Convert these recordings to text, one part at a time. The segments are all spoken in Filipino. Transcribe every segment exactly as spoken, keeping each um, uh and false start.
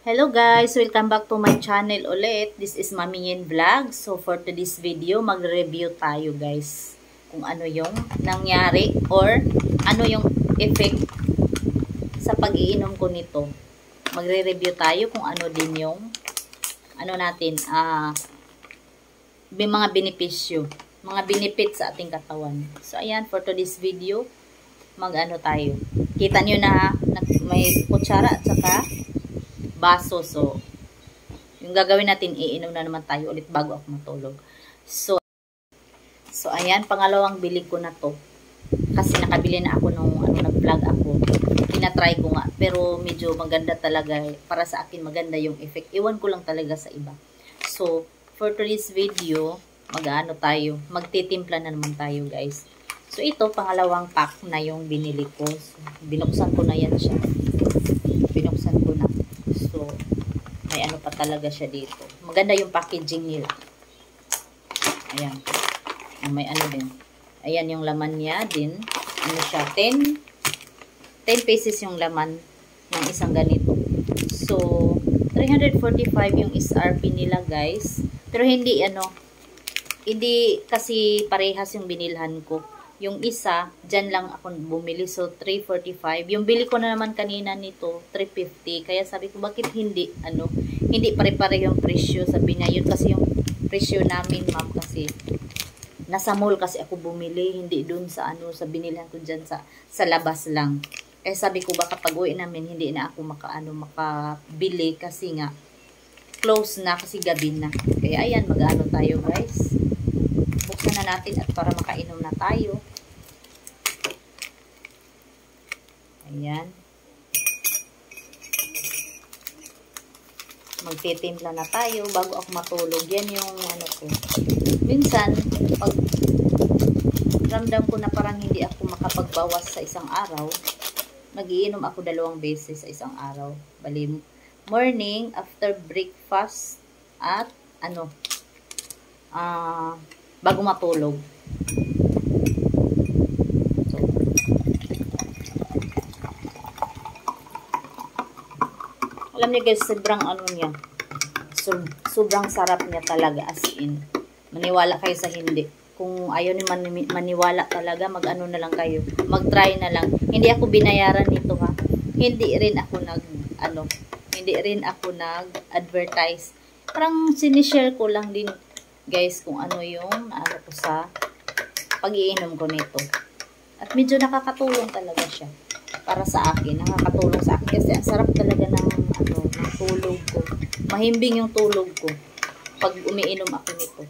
Hello guys! Welcome back to my channel ulit. This is Mami Yen Vlog. So for today's video, mag-review tayo guys. Kung ano yung nangyari or ano yung effect sa pag-iinom ko nito. Magre-review tayo kung ano din yung ano natin, ah, uh, mga benepisyo, mga benefit sa ating katawan. So ayan, for today's video, mag-ano tayo. Kita nyo na may kutsara at saka baso. So, yung gagawin natin, iinom na naman tayo ulit bago ako matulog. So, so ayan, pangalawang bili ko na to. Kasi nakabili na ako nung ano, nag-vlog ako. Tinatry ko nga. Pero medyo maganda talaga. Para sa akin, maganda yung effect. Iwan ko lang talaga sa iba. So, for today's video, mag-ano tayo. Magtitimpla na naman tayo, guys. So, ito, pangalawang pack na yung binili ko. So, binuksan ko na yan siya. Binuksan ko na. So, may ano pa talaga siya dito. Maganda yung packaging nila. Ayan. May ano din. Ayan yung laman niya din. Ano siya? ten pesos yung laman ng isang ganito. So, three forty-five yung S R P nila, guys. Pero hindi, ano, hindi kasi parehas yung binilhan ko. Yung isa, dyan lang ako bumili. So, three forty-five. Yung bili ko na naman kanina nito, three fifty. Kaya sabi ko, bakit hindi, ano, hindi pare-pare yung presyo. Sabi niya, yun kasi yung presyo namin, ma'am, kasi nasa mall kasi ako bumili. Hindi dun sa, ano, sa binilhan ko dyan sa, sa labas lang. Kaya sabi ko, baka pag uwi namin, hindi na ako maka, ano, makabili kasi nga, close na kasi gabi na. Kaya, ayan, mag-ano tayo, guys. Buksan na natin at para makainom na tayo. Ayan. Magtitimpla na tayo bago ako matulog. Yan yung ano ko. Minsan, pag ramdam ko na parang hindi ako makapagbawas sa isang araw, nagiinom ako dalawang beses sa isang araw. Bali, morning, after breakfast, at ano, ah, uh, bago matulog. So, alam niyo guys, sobrang ano niya. So, sobrang sarap niya talaga, as in. Maniwala kayo sa hindi. Kung ayaw ni man, maniwala talaga, mag-ano na lang kayo. Mag-try na lang. Hindi ako binayaran nito, ha. Hindi rin ako nag, ano, hindi rin ako nag-advertise. Parang sinishare ko lang din, guys, kung ano yung ano ko sa pag-iinom ko nito. At medyo nakakatulong talaga siya para sa akin. Nakakatulong sa akin kasi ang sarap talaga ng, ano, ng tulog ko. Mahimbing yung tulog ko pag umiinom ako nito.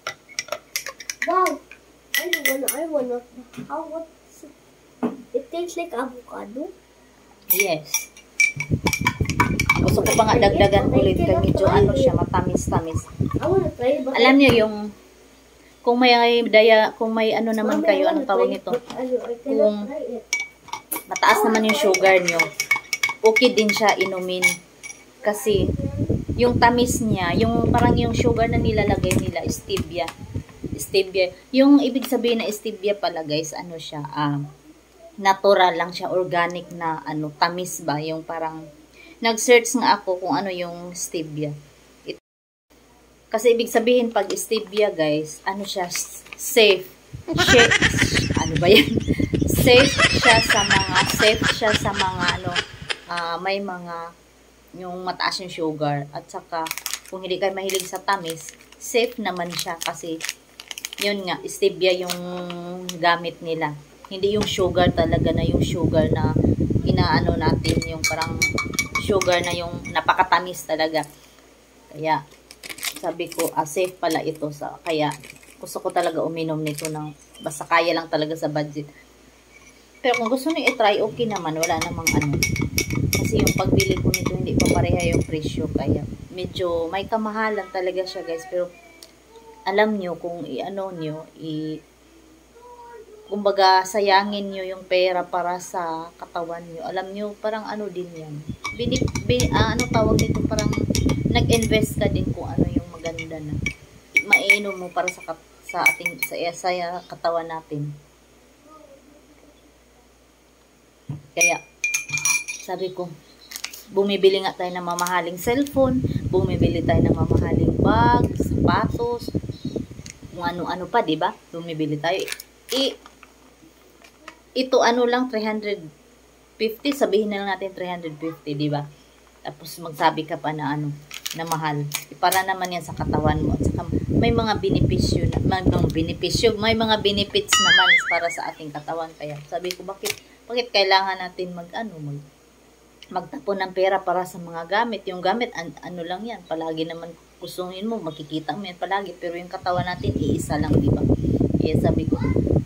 Wow! I wanna, I wanna, how, what's it? It tastes like avocado? Yes. Gusto ko pa nga dagdagan ulit kaya medyo ano siya, matamis-tamis. Alam niyo yung kung may daya, kung may ano naman kayo, anong tawag nito? Kung mataas naman yung sugar niyo, okay din siya inumin. Kasi yung tamis niya, yung parang yung sugar na nilalagay nila, stevia. Stevia. Yung ibig sabihin na stevia pala, guys, ano siya, ah, natural lang siya, organic na ano, tamis ba, yung parang nag-search nga ako kung ano yung stevia. It, kasi ibig sabihin pag stevia, guys, ano siya, safe. Safe, ano ba yan? Safe siya sa mga, safe siya sa mga, ano, uh, may mga, yung mataas yung sugar. At saka, kung hindi kayo mahilig sa tamis, safe naman siya kasi, yun nga, stevia yung gamit nila. Hindi yung sugar talaga na yung sugar na inaano natin, yung parang sugar na yung napakatamis talaga. Kaya, sabi ko, ah, safe pala ito. Sa, kaya, gusto ko talaga uminom nito ng, basta kaya lang talaga sa budget. Pero kung gusto nyo i-try, okay naman. Wala namang ano. Kasi yung pagbili ko nito, hindi pa pareha yung presyo. Kaya, medyo may kamahalan talaga siya, guys. Pero, alam nyo, kung i-ano nyo, i- kumbaga, sayangin nyo yung pera para sa katawan nyo. Alam nyo, parang ano din yan. Bini, bin, uh, ano tawag dito, parang nag-invest ka din kung ano yung maganda na maiinom mo para sa, sa ating, sa, sa katawan natin. Kaya, sabi ko, bumibili nga tayo ng mamahaling cellphone, bumibili tayo ng mamahaling bag, sapatos, kung ano-ano pa, di ba? Bumibili tayo. I, ito ano lang, three hundred fifty, sabihin na lang natin three hundred fifty, di ba? Tapos magsabi ka pa na ano, na mahal. Para naman yan sa katawan mo. At saka may mga benepisyo, may mga benepisyo, may mga benefits naman para sa ating katawan. Kaya sabi ko, bakit, bakit kailangan natin mag, ano, mag, magtapon ng pera para sa mga gamit. Yung gamit, an, ano lang yan, palagi naman gustuhin mo, makikita mo yan palagi. Pero yung katawan natin, iisa lang, di ba? Kaya sabi ko,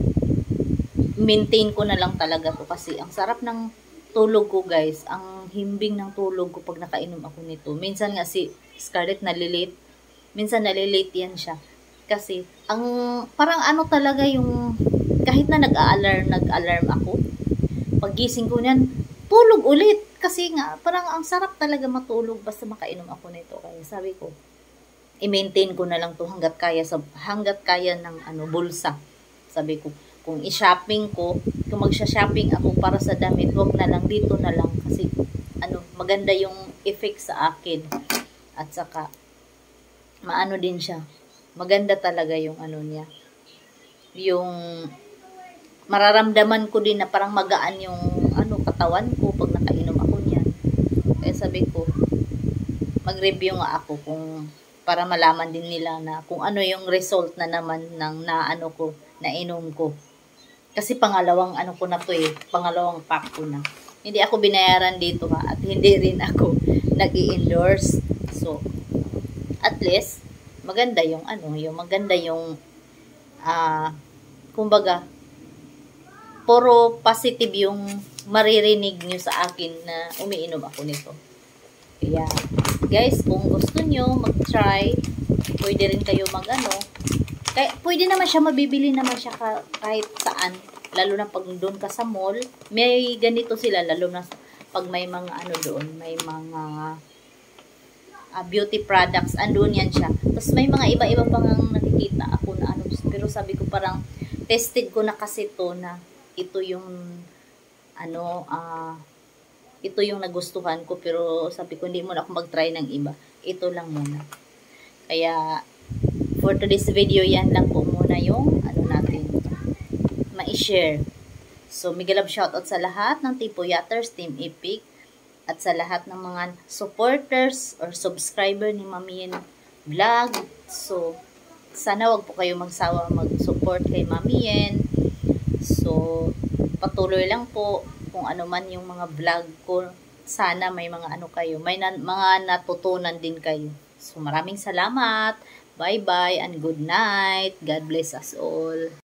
maintain ko na lang talaga to kasi ang sarap ng tulog ko, guys. Ang himbing ng tulog ko pag nakainom ako nito. Minsan nga si Scarlett nalilate. Minsan nalilate yan siya. Kasi, ang, parang ano talaga yung, kahit na nag-a-alarm, nag-alarm ako, paggising ko niyan, tulog ulit. Kasi nga, parang ang sarap talaga matulog basta makainom ako nito. Kaya sabi ko, i-maintain ko na lang to hanggat kaya, sa, hanggat kaya ng ano, bulsa. Sabi ko, kung i-shopping ko, kung magsha-shopping ako para sa damit, wag na lang, dito na lang. Kasi, ano, maganda yung effect sa akin. At saka, maano din siya. Maganda talaga yung ano niya. Yung, mararamdaman ko din na parang magaan yung, ano, katawan ko pag nakainom ako niyan. Kaya sabi ko, mag-review nga ako kung, para malaman din nila na kung ano yung result na naman ng naano ko, nainom ko. Kasi pangalawang ano ko na to eh, pangalawang pack ko na. Hindi ako binayaran dito ha, at hindi rin ako nag-i-endorse. So, at least, maganda yung ano, yung maganda yung, ah, uh, kumbaga, puro positive yung maririnig nyo sa akin na umiinom ako nito. Kaya, guys, kung gusto nyo mag-try, pwede rin kayo mag-ano, kaya, pwede naman siya, mabibili naman siya ka, kahit saan. Lalo na pag doon ka sa mall, may ganito sila, lalo na pag may mga ano doon, may mga uh, beauty products, andun yan siya. Tapos may mga iba-iba pang nakikita ako na ano, pero sabi ko parang, tested ko na kasi to na ito yung, ano, ah, uh, ito yung nagustuhan ko, pero sabi ko, hindi muna ako mag-try ng iba. Ito lang muna. Kaya, for today's video, yan lang po muna yung ano natin ma-share. So, mega love shoutout sa lahat ng Tipo Yatters, Team Epic, at sa lahat ng mga supporters or subscriber ni Mamiyen Vlog. So, sana wag po kayo magsawa mag-support kay Mamiyen. So, patuloy lang po kung ano man yung mga vlog ko. Sana may mga ano kayo, may na, mga natutunan din kayo. So, maraming salamat. Bye-bye and good night. God bless us all.